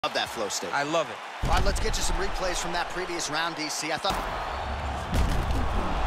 Love that flow state. I love it. All right, let's get you some replays from that previous round, DC. I thought...